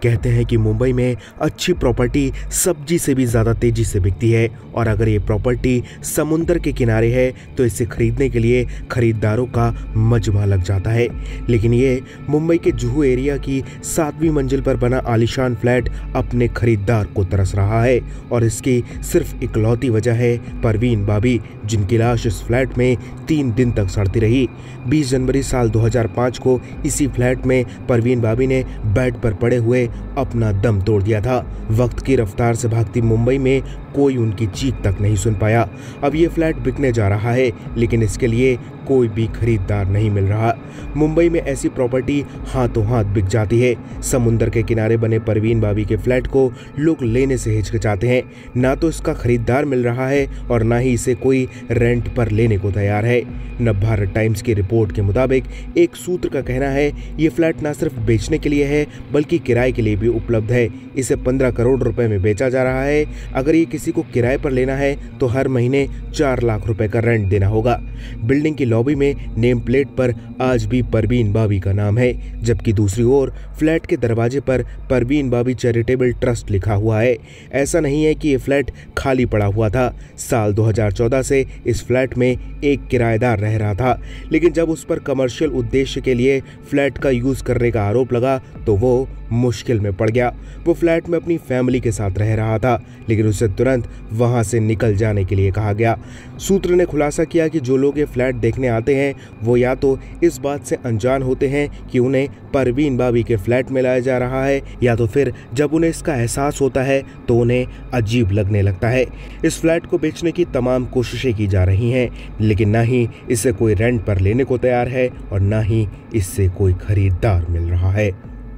कहते हैं कि मुंबई में अच्छी प्रॉपर्टी सब्जी से भी ज़्यादा तेजी से बिकती है और अगर ये प्रॉपर्टी समुंदर के किनारे है तो इसे खरीदने के लिए खरीदारों का मजमा लग जाता है। लेकिन ये मुंबई के जुहू एरिया की 7वीं मंजिल पर बना आलीशान फ्लैट अपने खरीदार को तरस रहा है और इसकी सिर्फ इकलौती वजह है परवीन बाबी, जिनकी लाश इस फ्लैट में 3 दिन तक सड़ती रही। 20 जनवरी साल 2005 को इसी फ्लैट में परवीन बाबी ने बेड पर पड़े हुए अपना दम तोड़ दिया था। वक्त की रफ्तार से भागती मुंबई में कोई उनकी चीख तक नहीं सुन पाया। अब ये फ्लैट बिकने जा रहा है लेकिन इसके लिए कोई भी खरीदार नहीं मिल रहा। मुंबई में ऐसी प्रॉपर्टी हाथों हाथ बिक जाती है। समुंदर के किनारे बने परवीन बाबी के फ्लैट को लोग लेने से हिचकिचाते हैं। ना तो इसका खरीदार मिल रहा है और ना ही इसे कोई रेंट पर लेने को तैयार है। नवभारत टाइम्स की रिपोर्ट के मुताबिक एक सूत्र का कहना है ये फ्लैट न सिर्फ बेचने के लिए है बल्कि किराए के लिए भी उपलब्ध है। इसे 15 करोड़ रुपए में बेचा जा रहा है। अगर ये किसी को किराए पर लेना है तो हर महीने 4 लाख रुपए का रेंट देना होगा। बिल्डिंग की लॉबी में नेम प्लेट पर आज भी परवीन बाबी का नाम है, जबकि दूसरी ओर फ्लैट के दरवाजे पर परवीन बाबी चैरिटेबल ट्रस्ट लिखा हुआ है। ऐसा नहीं है कि ये फ्लैट खाली पड़ा हुआ था। साल 2014 से इस फ्लैट में एक किराएदार रह रहा था, लेकिन जब उस पर कमर्शियल उद्देश्य के लिए फ्लैट का यूज करने का आरोप लगा तो वो मुश्किल में पड़ गया। वो फ्लैट में अपनी फैमिली के साथ रह रहा था, लेकिन उसे तुरंत वहां से निकल जाने के लिए कहा गया। सूत्र ने खुलासा किया कि जो लोग ये फ्लैट देखने आते हैं वो या तो इस बात से अनजान होते हैं कि उन्हें परवीन बाबी के फ्लैट में लाया जा रहा है, या तो फिर जब उन्हें इसका एहसास होता है तो उन्हें अजीब लगने लगता है। इस फ्लैट को बेचने की तमाम कोशिशें की जा रही हैं, लेकिन ना ही इसे कोई रेंट पर लेने को तैयार है और ना ही इससे कोई खरीदार मिल रहा है।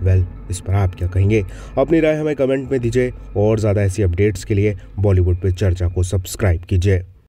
इस पर आप क्या कहेंगे? अपनी राय हमें कमेंट में दीजिए और ज़्यादा ऐसी अपडेट्स के लिए बॉलीवुड पे चर्चा को सब्सक्राइब कीजिए।